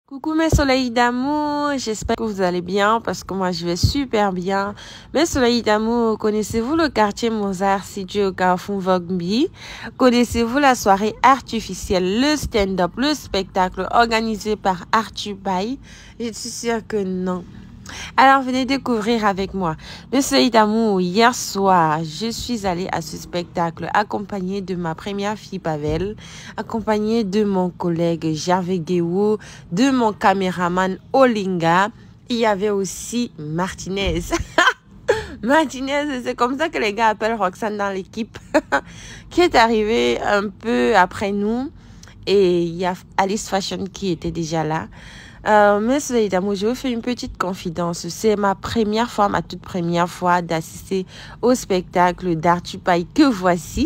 Coucou mes soleils d'amour, j'espère que vous allez bien parce que moi je vais super bien. Mes soleils d'amour, connaissez-vous le quartier Mozart situé au Carrefour Vogby? Connaissez-vous la soirée artificielle, le stand-up, le spectacle organisé par Arthur Baye? Je suis sûre que non. Alors, venez découvrir avec moi. Mes soleils d'amour, hier soir, je suis allée à ce spectacle accompagnée de ma première fille Pavel, accompagnée de mon collègue Gervais Guéou, de mon caméraman Olinga. Il y avait aussi Martinez. Martinez, c'est comme ça que les gars appellent Roxane dans l'équipe, qui est arrivée un peu après nous. Et il y a Alice Fashion qui était déjà là. Mais soleil d'amour, je vous fais une petite confidence. C'est ma première fois, ma toute première fois d'assister au spectacle d'Arthur Baye que voici.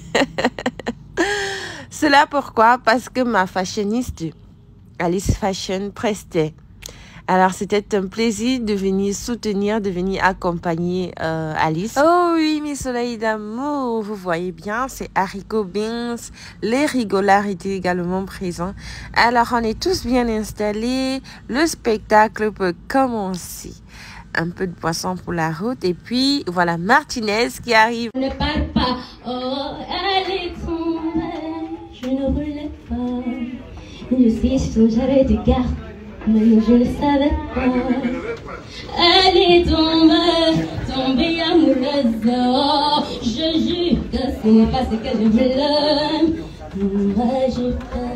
Cela pourquoi? Parce que ma fashioniste, Alice Fashion, prestait. Alors, c'était un plaisir de venir soutenir, de venir accompagner Alice. Oh oui, mes soleils d'amour, vous voyez bien, c'est Haricot Beans. Les rigolards étaient également présents. Alors, on est tous bien installés. Le spectacle peut commencer. Un peu de poisson pour la route. Et puis, voilà Martinez qui arrive. Ne parle pas, oh, elle est tombée. Je ne voulais pas. Je suis sûre, j'avais des gardes. Mais je ne savais pas. Elle est tombée amoureuse. Oh, je jure que ce n'est pas ce que je voulais. Moi je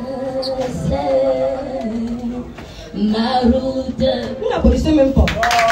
passais ma route. Vous n'applaudissez même pas.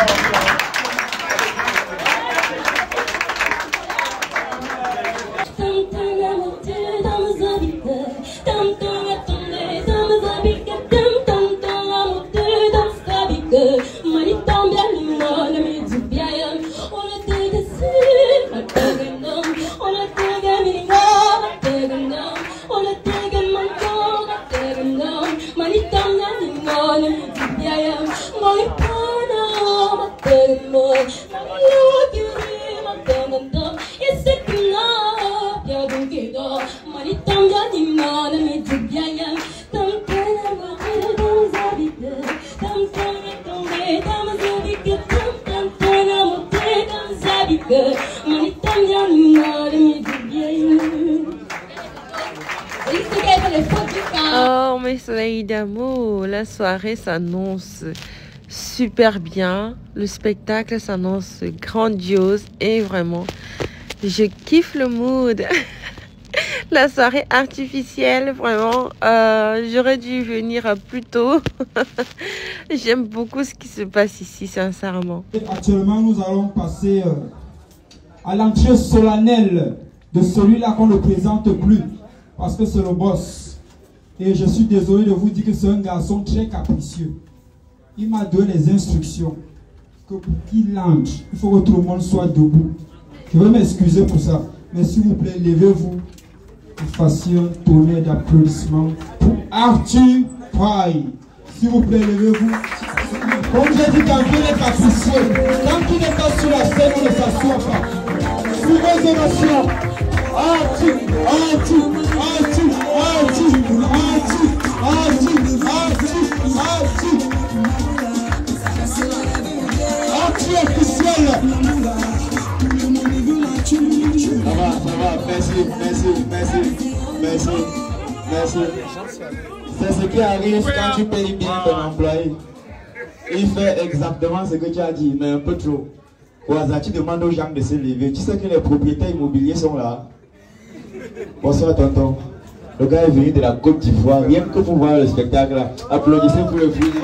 Oh, mes soleils d'amour, la soirée s'annonce super bien. Le spectacle s'annonce grandiose et vraiment, je kiffe le mood. La soirée artificielle, vraiment, j'aurais dû venir plus tôt. J'aime beaucoup ce qui se passe ici, sincèrement. Actuellement, nous allons passer à l'entrée solennelle de celui-là qu'on ne présente plus, parce que c'est le boss. Et je suis désolé de vous dire que c'est un garçon très capricieux. Il m'a donné les instructions que pour qu'il entre, il faut que tout le monde soit debout. Je veux m'excuser pour ça, mais s'il vous plaît, levez-vous et fassiez un tonnerre d'applaudissements pour Arthur Baye. S'il vous plaît, levez-vous. Comme j'ai dit, quand il est capricieux, quand il n'est pas sur la scène, on ne s'assoit pas. Sous vos émotions, Arthur, Arthur, Arthur, Arthur, Arthur, Arthur, Arthur, Arthur officiel. Ça va, merci. C'est ce qui arrive quand tu payes bien ton employé. Il fait exactement ce que tu as dit, mais un peu trop. Au hasard, tu demandes aux gens de se lever. Tu sais que les propriétaires immobiliers sont là. Bonsoir tonton. Le gars est venu de la Côte d'Ivoire, rien que pour voir le spectacle là. Applaudissez pour le fruit.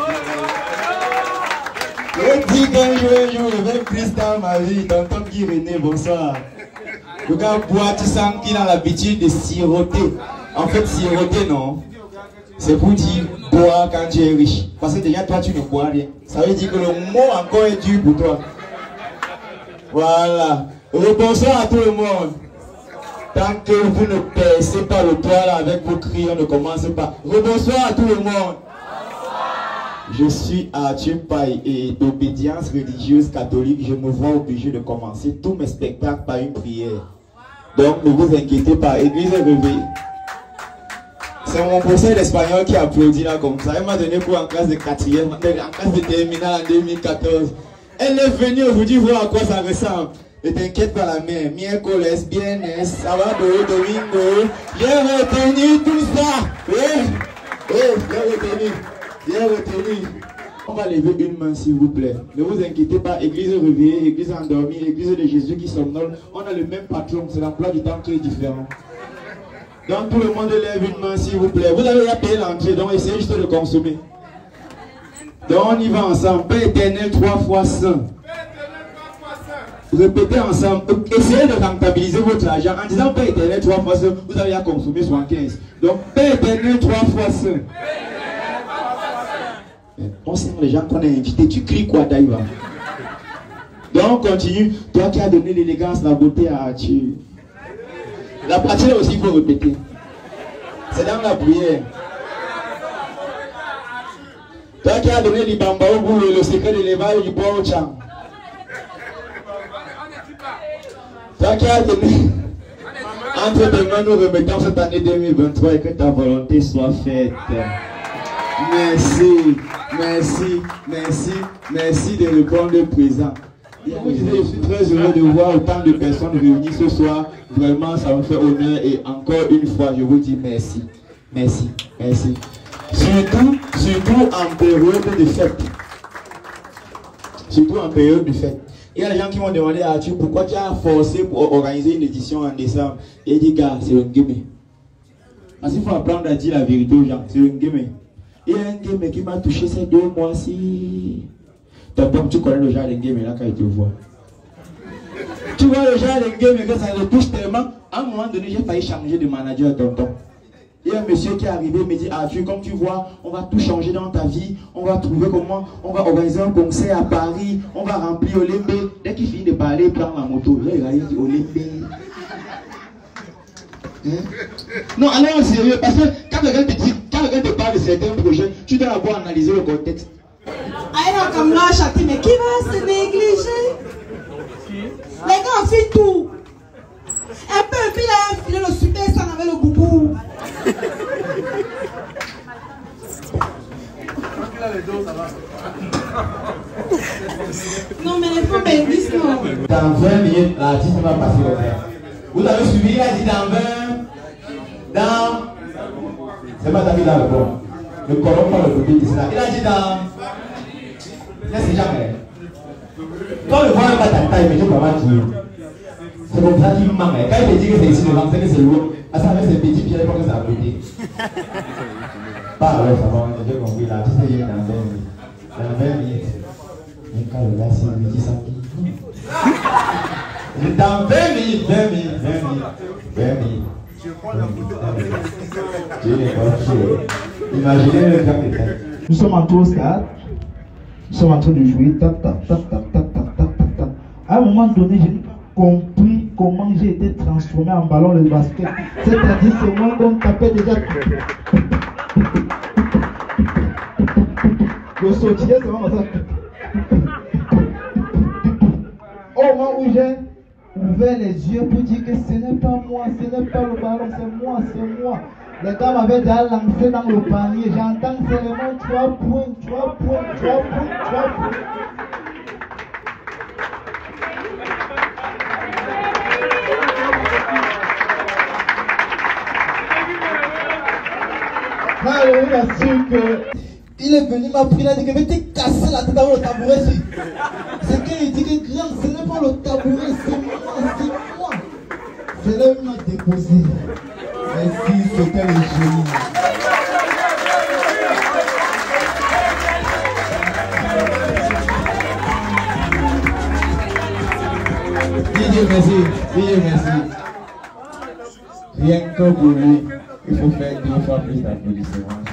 Je dis qu'un jour, je vais plus dans ma vie. Tonton Guy René, bonsoir. Le gars boit, tu sens qu'il a l'habitude de siroter. En fait, siroter, non. C'est pour dire boire quand tu es riche. Parce que déjà, toi, tu ne bois rien. Ça veut dire que le mot encore est dur pour toi. Voilà. Bonsoir à tout le monde. Tant que vous ne percez pas le toit là avec vos cris, on ne commence pas. Bonsoir à tout le monde. Je suis Arthur Baye et d'obédience religieuse catholique, je me vois obligé de commencer tous mes spectacles par une prière. Donc ne vous inquiétez pas, Église est levée. C'est mon professeur d'espagnol qui applaudit là comme ça. Elle m'a donné cours en classe de 4e, en classe de terminale en 2014. Elle est venue aujourd'hui voir à quoi ça ressemble. Ne t'inquiète pas la mère, miércoles, viernes, sábado, domingo. J'ai retenu tout ça. J'ai retenu. On va lever une main s'il vous plaît. Ne vous inquiétez pas, église réveillée, église endormie, église de Jésus qui somnole. On a le même patron, c'est l'emploi du temps qui est différent. Donc tout le monde lève une main s'il vous plaît. Vous avez déjà payé l'entrée, donc essayez juste de consommer. Donc on y va ensemble. Père éternel 3 fois saint. Répétez ensemble. Essayez de rentabiliser votre argent en disant Père éternel 3 fois saint. Vous avez à consommer 75. Donc Père éternel 3 fois saint. On sait les gens qu'on a invités. Tu cries quoi Taïva? Donc on continue. Toi qui as donné l'élégance, la beauté à Arthur. La partie aussi, il faut répéter. C'est dans la prière. Toi qui as donné l'Ibamba au bout, le secret de l'élevage du bois au Tchang. Toi qui as donné. Entre tes mains, nous remettons cette année 2023 et que ta volonté soit faite. Merci, merci, merci, merci de répondre présent. Je vous disais, je suis très heureux de voir autant de personnes réunies ce soir. Vraiment, ça me fait honneur et encore une fois, je vous dis merci. Merci, merci. Surtout en période de fête. Surtout en période de fête. Il y a des gens qui m'ont demandé à Arthur pourquoi tu as forcé pour organiser une édition en décembre. Et il dit, gars, c'est un game. Parce qu'il faut apprendre à dire la vérité aux gens. C'est un game. Il y a un game qui m'a touché ces 2 mois-ci. Tonton, tu connais le genre de game là quand il te voit. Tu vois le genre de game que ça le touche tellement. À un moment donné, j'ai failli changer de manager, tonton. Il y a un monsieur qui est arrivé, me dit Arthur, comme tu vois, on va tout changer dans ta vie. On va trouver comment, on va organiser un concert à Paris. On va remplir Olembe. Dès qu'il finit de parler, il prend la moto. Là, il dit Olembe. Non, allez en sérieux, parce que quand quelqu'un te parle de certains projets, tu dois avoir analysé le contexte. Aïe, comme là, chanter, mais qui va se négliger? Les gars ont fait tout. Un peu, puis il a filé le super, ça en avait le boubou. Non, mais les femmes bénissent, non. Dans 20 minutes, l'artiste va passer au vert. Vous avez suivi, il a dit dans 20. Dans. C'est pas David là le bon. Ne corrompt pas le côté de cela. Il a dit dans. Laissez jamais. Quand le voit pas ta taille, mais je peux pas dire. C'est comme ça qu'il me manque. Quand il te dit que c'est ici devant, c'est que c'est lourd. À ça, avec ses petits pieds, pas que c'est à côté. Pas ouais, ça va, j'ai compris là. Tu sais, il est dans 20 minutes. Dans 20 minutes. Mais quand le gars, c'est lui qui s'en dans 20 minutes, 20 minutes, 20 minutes, 20 minutes. Dieu n'est pas sûr. Imaginez le gars qui est. Nous sommes en tour 4. Nous sommes en train de jouer. Tac, tac, tac, tac, tac, tac, tac, tac. À un moment donné, je n'ai pas compris comment j'ai été transformé en ballon de basket. C'est-à-dire, c'est moi qu'on tapait déjà. Le sautillait, c'est vraiment ça. Au moment où j'ai ouvert les yeux pour dire que ce n'est pas moi, ce n'est pas le ballon, c'est moi, c'est moi. Les gars m'avaient déjà lancé dans le panier. J'entends seulement 3 points, 3 points, 3 points, 3 points. Alors, il a su que. Il est venu, m'a pris, il a dit que mais t'es cassé la tête avec le tabouret. C'est qu'il dit que grand, ce n'est pas le tabouret, c'est moi, c'est moi. C'est là où il m'a déposé. Merci, c'était le génie. Dieu merci, Dieu merci. Rien que pour lui, il faut faire 2 fois plus d'applaudissements.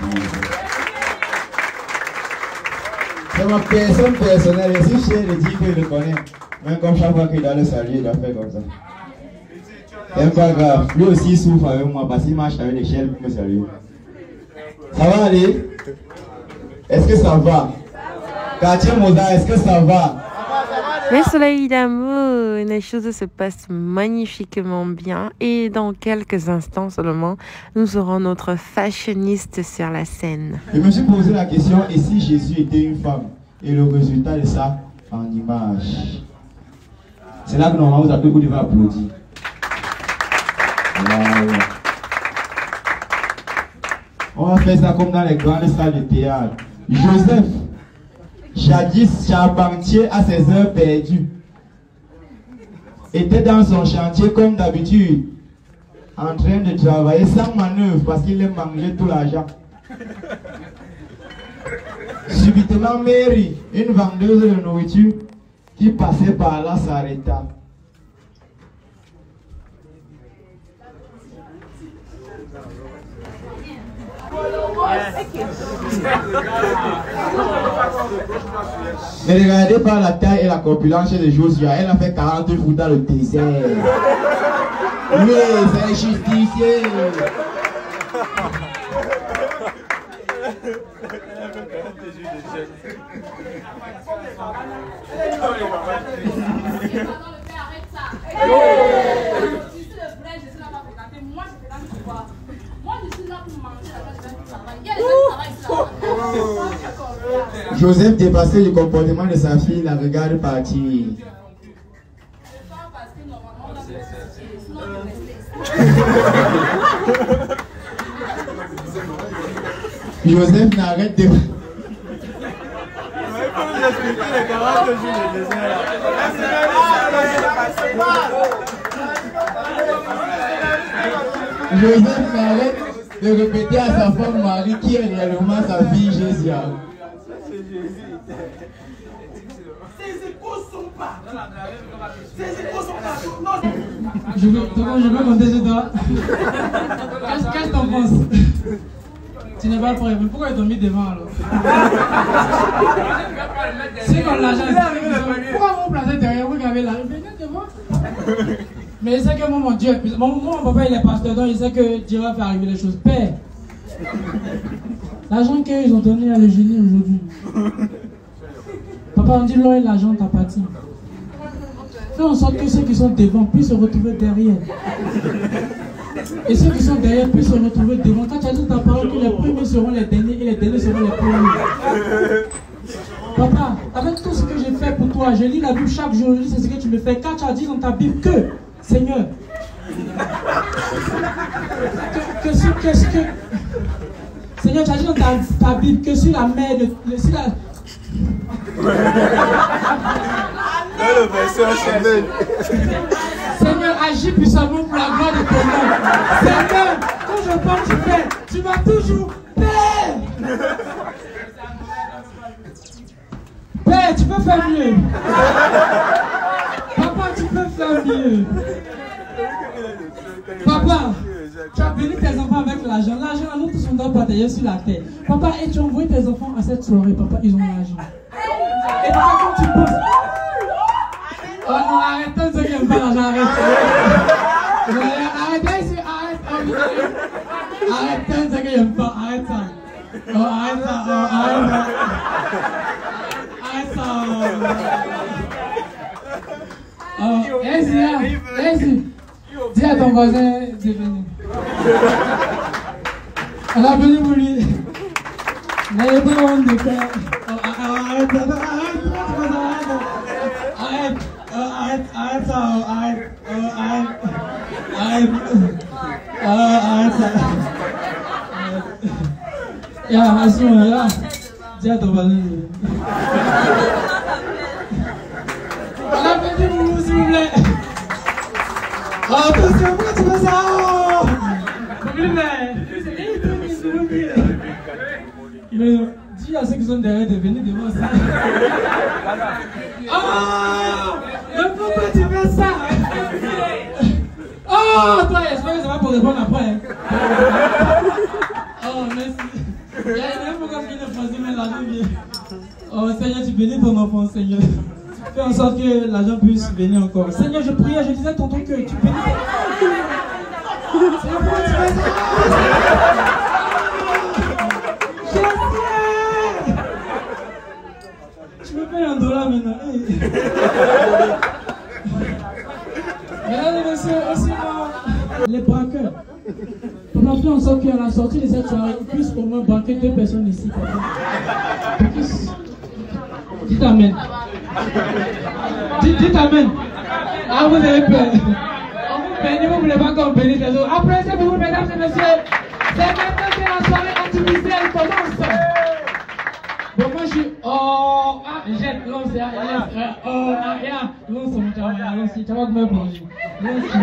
C'est ma personne personnelle, je suis fier de dire que je le connais. Même comme chaque fois qu'il doit le saluer, il doit faire comme ça. C'est pas grave, lui aussi il souffre avec moi parce qu'il marche avec l'échelle pour me saluer. Ça va aller? Est-ce que ça va? Quartier Mozart, est-ce que ça va? Mes soleils d'amour, les choses se passent magnifiquement bien et dans quelques instants seulement, nous aurons notre fashioniste sur la scène. Je me suis posé la question, et si Jésus était une femme? Et le résultat de ça, en image. C'est là que normalement vous devez applaudir. Voilà. On va faire ça comme dans les grandes salles de théâtre. Joseph, jadis charpentier à ses heures perdues, était dans son chantier comme d'habitude, en train de travailler sans manœuvre parce qu'il a mangé tout l'argent. Subitement, Mary, une vendeuse de nourriture qui passait par là, s'arrêta. Ne regardez pas la taille et la corpulence de Josia, elle a fait 40 jours dans le désert. Oui, c'est justicier. Joseph dépassait le comportement de sa fille, la regarde partir. Joseph n'arrête de... Joseph n'arrête de répéter à sa femme Marie qui est réellement sa fille Jésia. Ces échos sont pas. Ces échos sont pas. Je veux monter sur toi. Qu'est-ce que t'en penses? Tu n'es pas prêt, mais pourquoi ils t'ont mis devant alors? C'est comme l'argent. Pourquoi vous placez derrière? Vous regardez là, venez devant. Mais il sait que moi, mon Dieu, mon papa il est pasteur, donc il sait que Dieu va faire arriver les choses. Père, l'argent qu'ils ont donné à l'Eugénie aujourd'hui. Papa, on dit l'or et l'argent t'appartient. Fais en sorte que ceux qui sont devant puissent se retrouver derrière. Et ceux qui sont derrière puissent se retrouver devant. Quand tu as dit ta parole que les premiers seront les derniers et les derniers seront les premiers. Papa, avec tout ce que j'ai fait pour toi, je lis la Bible chaque jour, je lis c'est ce que tu me fais. Quand tu as dit dans ta Bible que, Seigneur, Seigneur, tu as dit dans ta Bible que sur la mer, Seigneur, agis puissamment pour la gloire de ton nom. Seigneur, quand je parle, tu fais, tu vas toujours Père. Père, tu peux faire mieux. Papa, tu peux faire mieux. Papa, tu as béni tes enfants avec l'argent. L'argent, nous tous on doit partager sur la terre. Papa, et tu as envoyé tes enfants à cette soirée. Papa, ils ont l'argent. Et papa, quand tu penses... Oh non, arrête, ceux qui n'aiment pas l'argent, arrête. Arrête ici, arrête. Arrête, ceux qui n'aiment pas, arrête ça. Oh, arrête ça, oh, arrête ça. Arrête ça. Oh, Ezi, dis à ton voisin de venir. On a venu pour lui. N'ayez pas honte de faire. Arrête ça, arrête ça, arrête ça. Ya, assis, là. Dis à ton voisin. On a venu pour vous, s'il vous plaît. Oh, attention, pourquoi tu fais ça? Mais dis à ceux qui sont derrière de venir devant ça. Oh, mais pourquoi tu fais ça? Oh, toi, j'espère que ça va pour répondre après. Oh, merci. Il y a même pourquoi il est français, mais l'argent vient. Oh, Seigneur, tu bénis ton enfant, Seigneur. Fais en sorte que l'argent puisse venir encore. Seigneur, je priais, je disais tonton que tu bénis. Seigneur, pourquoi tu fais ça? Tu me payes $1 là maintenant. Mesdames et messieurs, aussi les braqueurs. On a fait en sorte qu'à la sortie de cette soirée, il puisse au moins braquer 2 personnes ici. Dites amen. Dites amen. Ah, vous avez peur. On vous bénit, vous ne voulez pas qu'on bénisse les autres. Applaudissez pour vous, mesdames et messieurs. C'est maintenant que la soirée artificielle commence. Bon, moi je suis. Oh, ah, j'aime. Non, c'est. Oh, ah, yeah. Non, c'est mon travail. Alors, si tu vas me plonger. Non, c'est.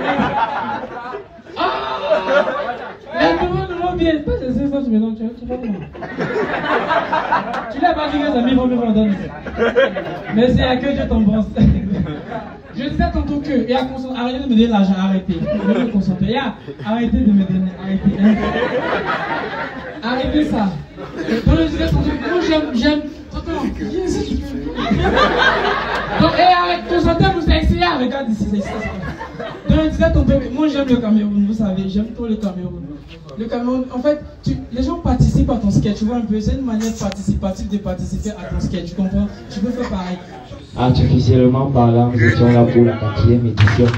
Ah! Les nouveaux nous l'ont bien. C'est ça, tu me donnes. Tu vas comment? Tu l'as pas dit que les amis vont me donner. Mais c'est à que Dieu t'embrasse. Je disais tantôt que, arrêtez de me donner l'argent, arrêtez. Je vais me concentrer. Arrêtez de me donner, arrêtez. Arrêtez ça. Donc je disais tantôt, moi j'aime. Tonton, viens ici. Donc, arrête, concentrez-vous, c'est excellent, regarde ici, c'est excellent. Donc je disais tantôt, moi j'aime le Cameroun, vous savez, j'aime trop le Cameroun. Le Cameroun, en fait, les gens participent à ton sketch, tu vois un peu, c'est une manière participative de participer à ton sketch, tu comprends? Tu peux faire pareil. Artificiellement parlant, nous étions là pour la 4e édition.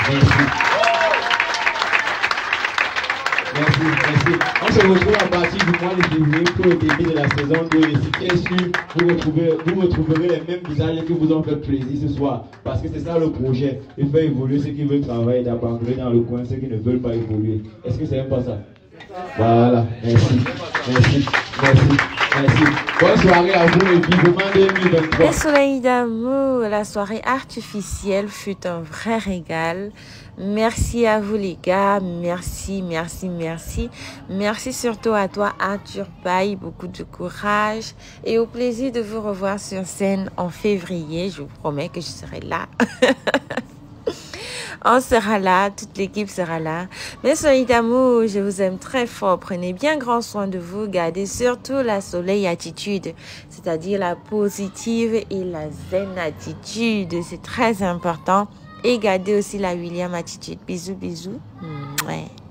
Merci. On se retrouve à partir du mois de février pour le début de la saison 2. Et si bien sûr, vous retrouverez les mêmes visages qui vous ont fait plaisir ce soir. Parce que c'est ça le projet. Il fait évoluer ceux qui veulent travailler, d'abandonner dans le coin ceux qui ne veulent pas évoluer. Est-ce que c'est pas ça? Voilà, merci. Bonne soirée à vous et vivement 2023. Les soleils d'amour, la soirée artificielle fut un vrai régal. Merci à vous les gars, merci. Merci surtout à toi Arthur Paille, beaucoup de courage et au plaisir de vous revoir sur scène en février. Je vous promets que je serai là. On sera là, toute l'équipe sera là. Mes soleils d'amour, je vous aime très fort. Prenez bien grand soin de vous. Gardez surtout la soleil attitude, c'est-à-dire la positive et la zen attitude. C'est très important. Et gardez aussi la William attitude. Bisous. Ouais.